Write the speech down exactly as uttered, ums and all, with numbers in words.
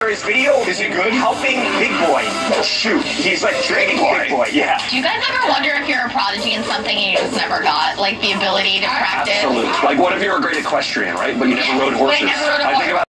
His video, is it good? Helping Big Boy shoot. He's like training Big Boy, yeah. Do you guys ever wonder if you're a prodigy in something and you just never got, like, the ability to practice? Absolutely. Like, what if you're a great equestrian, right? But you never rode horses? But I never rode a I horse. think about